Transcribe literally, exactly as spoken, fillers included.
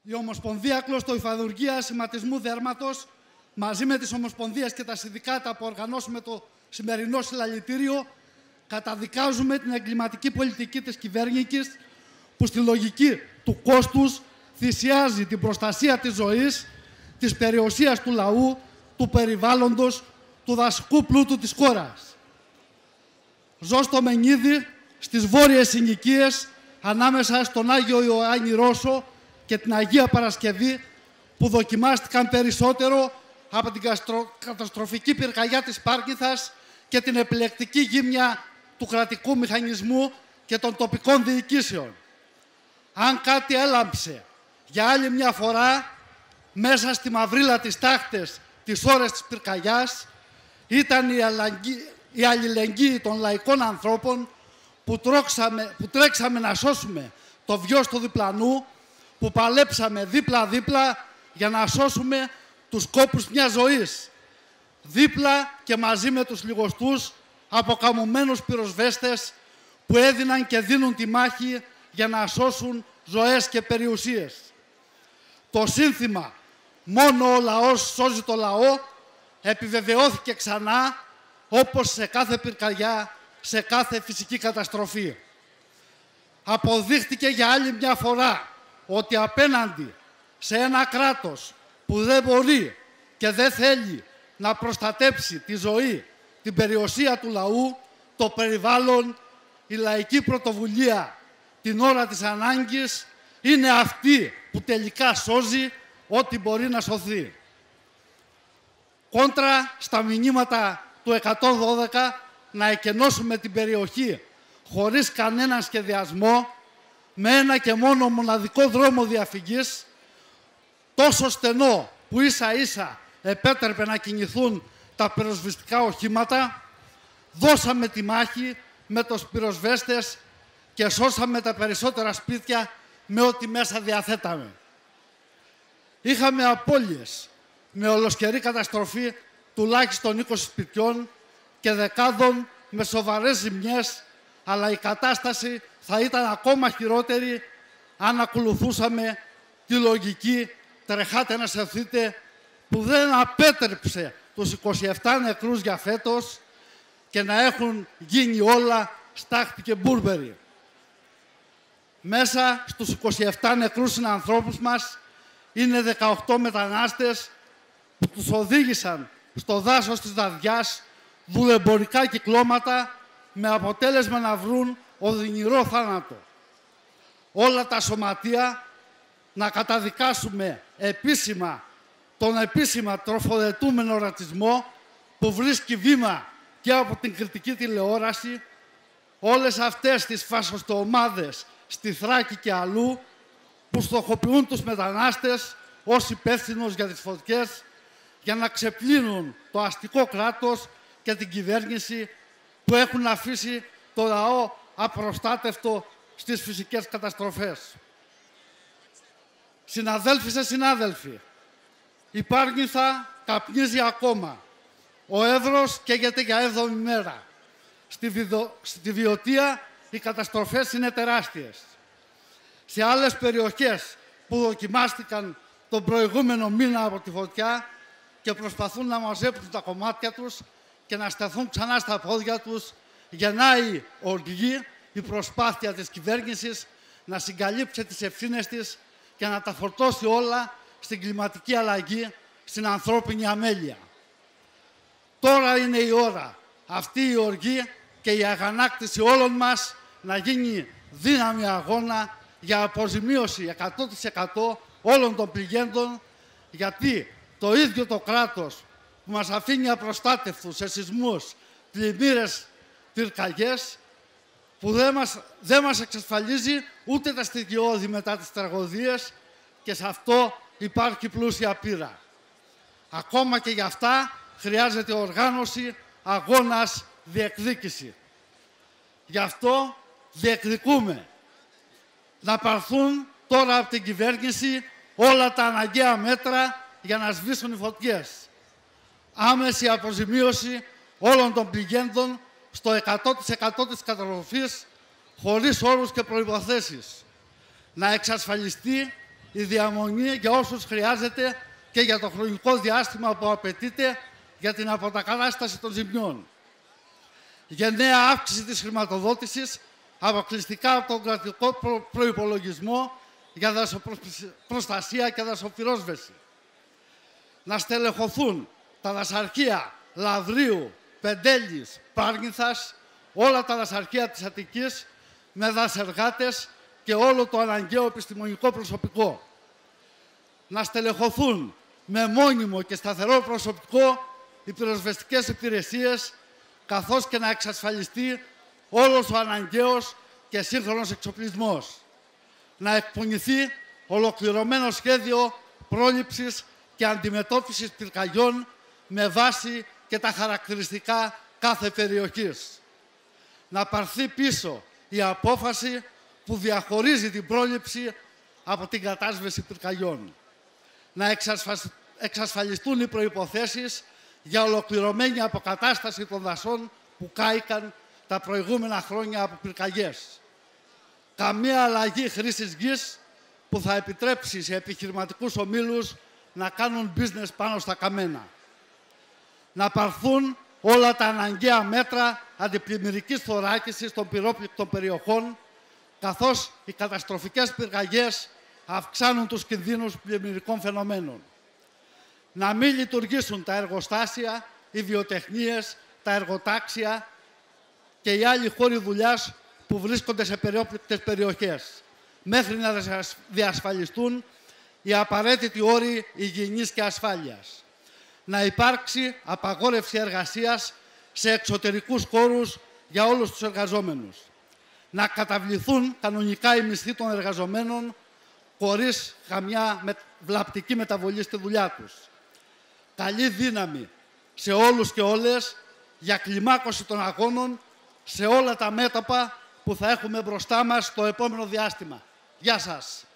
Η Ομοσπονδία Κλωστοϊφαδουργίας Σηματισμού Δέρματος, μαζί με τις Ομοσπονδίες και τα συνδικάτα που οργανώσουμε το σημερινό συλλαλητήριο, καταδικάζουμε την εγκληματική πολιτική της κυβέρνησης που στη λογική του κόστους θυσιάζει την προστασία της ζωής, της περιουσίας του λαού, του περιβάλλοντος, του δασικού πλούτου της χώρας. Ζω στο Μενίδη, στις βόρειες συνοικίες, ανάμεσα στον Άγιο Ιωάννη Ρώσο και την Αγία Παρασκευή, που δοκιμάστηκαν περισσότερο από την καταστροφική πυρκαγιά της Πάρκηθας και την επιλεκτική γύμνια του κρατικού μηχανισμού και των τοπικών διοικήσεων. Αν κάτι έλαμψε για άλλη μια φορά μέσα στη μαυρίλα της τάχτες τις ώρες της πυρκαγιάς, ήταν η, αλλαγή, η αλληλεγγύη των λαϊκών ανθρώπων που, τρώξαμε, που τρέξαμε να σώσουμε το βιός του διπλανού, που παλέψαμε δίπλα-δίπλα για να σώσουμε τους κόπους μιας ζωής. Δίπλα και μαζί με τους λιγοστούς αποκαμωμένους πυροσβέστες που έδιναν και δίνουν τη μάχη για να σώσουν ζωές και περιουσίες. Το σύνθημα «Μόνο ο λαός σώζει το λαό» επιβεβαιώθηκε ξανά, όπως σε κάθε πυρκαγιά, σε κάθε φυσική καταστροφή. Αποδείχτηκε για άλλη μια φορά ότι απέναντι σε ένα κράτος που δεν μπορεί και δεν θέλει να προστατέψει τη ζωή, την περιουσία του λαού, το περιβάλλον, η λαϊκή πρωτοβουλία την ώρα της ανάγκης είναι αυτή που τελικά σώζει ό,τι μπορεί να σωθεί. Κόντρα στα μηνύματα του εκατόν δώδεκα να εκενώσουμε την περιοχή χωρίς κανέναν σχεδιασμό, με ένα και μόνο μοναδικό δρόμο διαφυγής, τόσο στενό που ίσα ίσα επέτρεπε να κινηθούν τα πυροσβεστικά οχήματα, δώσαμε τη μάχη με τους πυροσβέστες και σώσαμε τα περισσότερα σπίτια με ό,τι μέσα διαθέταμε. Είχαμε απώλειες με ολοσχερή καταστροφή τουλάχιστον είκοσι σπιτιών και δεκάδων με σοβαρές ζημιές, αλλά η κατάσταση θα ήταν ακόμα χειρότερη αν ακολουθούσαμε τη λογική «τρεχάτε να σωθείτε» που δεν απέτρεψε τους είκοσι επτά νεκρούς για φέτος και να έχουν γίνει όλα στάχτη και μπούρμπερι. Μέσα στους είκοσι επτά νεκρούς συνανθρώπους μας είναι δεκαοκτώ μετανάστες που τους οδήγησαν στο δάσος της Δαδιάς δουλεμπορικά κυκλώματα με αποτέλεσμα να βρουν οδυνηρό θάνατο. Όλα τα σωματεία να καταδικάσουμε επίσημα τον επίσημα τροφοδετούμενο ρατσισμό που βρίσκει βήμα και από την κριτική τηλεόραση, όλες αυτές τις φασιστοομάδες στη Θράκη και αλλού που στοχοποιούν τους μετανάστες ως υπεύθυνους για τις φωτιές για να ξεπλύνουν το αστικό κράτος και την κυβέρνηση που έχουν αφήσει το λαό απροστάτευτο στις φυσικές καταστροφές. Συναδέλφοι συνάδελφοι, η Πάρνηθα καπνίζει ακόμα. Ο Εύρος καίγεται για έβδομη μέρα. Στη, Βιδο... Στη Βιωτία οι καταστροφές είναι τεράστιες. Σε άλλες περιοχές που δοκιμάστηκαν τον προηγούμενο μήνα από τη φωτιά και προσπαθούν να μαζέψουν τα κομμάτια τους και να σταθούν ξανά στα πόδια τους, γεννάει οργή η προσπάθεια της κυβέρνησης να συγκαλύψει τις ευθύνες της και να τα φορτώσει όλα στην κλιματική αλλαγή, στην ανθρώπινη αμέλεια. Τώρα είναι η ώρα αυτή η οργή και η αγανάκτηση όλων μας να γίνει δύναμη αγώνα για αποζημίωση εκατό τοις εκατό όλων των πληγέντων, γιατί το ίδιο το κράτος που μας αφήνει απροστάτευτους σε σεισμούς, πλημμύρες, πυρκαγιές, που δεν μας, δεν μας εξασφαλίζει ούτε τα στοιχειώδη μετά τις τραγωδίες και σε αυτό υπάρχει πλούσια πείρα. Ακόμα και για αυτά χρειάζεται οργάνωση, αγώνας, διεκδίκηση. Γι' αυτό διεκδικούμε να πάρθουν τώρα από την κυβέρνηση όλα τα αναγκαία μέτρα για να σβήσουν οι φωτιές. Άμεση αποζημίωση όλων των πληγέντων στο εκατό τοις εκατό της καταστροφής, χωρίς όρους και προϋποθέσεις. Να εξασφαλιστεί η διαμονή για όσους χρειάζεται και για το χρονικό διάστημα που απαιτείται για την αποκατάσταση των ζημιών. Γενναία αύξηση της χρηματοδότησης αποκλειστικά από τον κρατικό προ... προϋπολογισμό για δασοπροστασία και δασοπυρόσβεση. Να στελεχωθούν τα δασαρχεία Λαδρίου, Πεντέλης, Πάρνηθας, όλα τα δασαρχεία της Αττικής με δασεργάτες και όλο το αναγκαίο επιστημονικό προσωπικό. Να στελεχωθούν με μόνιμο και σταθερό προσωπικό οι πυροσβεστικές υπηρεσίες, καθώς και να εξασφαλιστεί όλος ο αναγκαίος και σύγχρονος εξοπλισμός. Να εκπονηθεί ολοκληρωμένο σχέδιο πρόληψης και αντιμετώπισης πυρκαγιών με βάση και τα χαρακτηριστικά κάθε περιοχής. Να πάρθει πίσω η απόφαση που διαχωρίζει την πρόληψη από την κατάσβεση πυρκαγιών. Να εξασφαλιστούν οι προϋποθέσεις για ολοκληρωμένη αποκατάσταση των δασών που κάηκαν τα προηγούμενα χρόνια από πυρκαγιές. Καμία αλλαγή χρήσης γης που θα επιτρέψει σε επιχειρηματικούς ομίλους να κάνουν business πάνω στα καμένα. Να πάρθουν όλα τα αναγκαία μέτρα αντιπλημμυρικής θωράκισης των πυρόπληκτων περιοχών, καθώς οι καταστροφικές πυρκαγιές αυξάνουν τους κινδύνους πλημμυρικών φαινομένων. Να μην λειτουργήσουν τα εργοστάσια, οι βιοτεχνίες, τα εργοτάξια και οι άλλοι χώροι δουλειάς που βρίσκονται σε περιόπληκτες περιοχές, μέχρι να διασφαλιστούν οι απαραίτητοι όροι υγιεινής και ασφάλειας. Να υπάρξει απαγόρευση εργασίας σε εξωτερικούς χώρους για όλους τους εργαζόμενους. Να καταβληθούν κανονικά οι μισθοί των εργαζομένων χωρίς καμιά βλαπτική μεταβολή στη δουλειά τους. Καλή δύναμη σε όλους και όλες για κλιμάκωση των αγώνων σε όλα τα μέτωπα που θα έχουμε μπροστά μας το επόμενο διάστημα. Γεια σας!